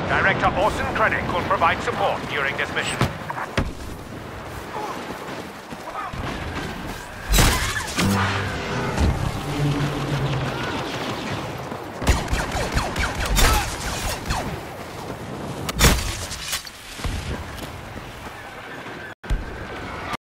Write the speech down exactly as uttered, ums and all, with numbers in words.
Director Orson Krennic will provide support during this mission.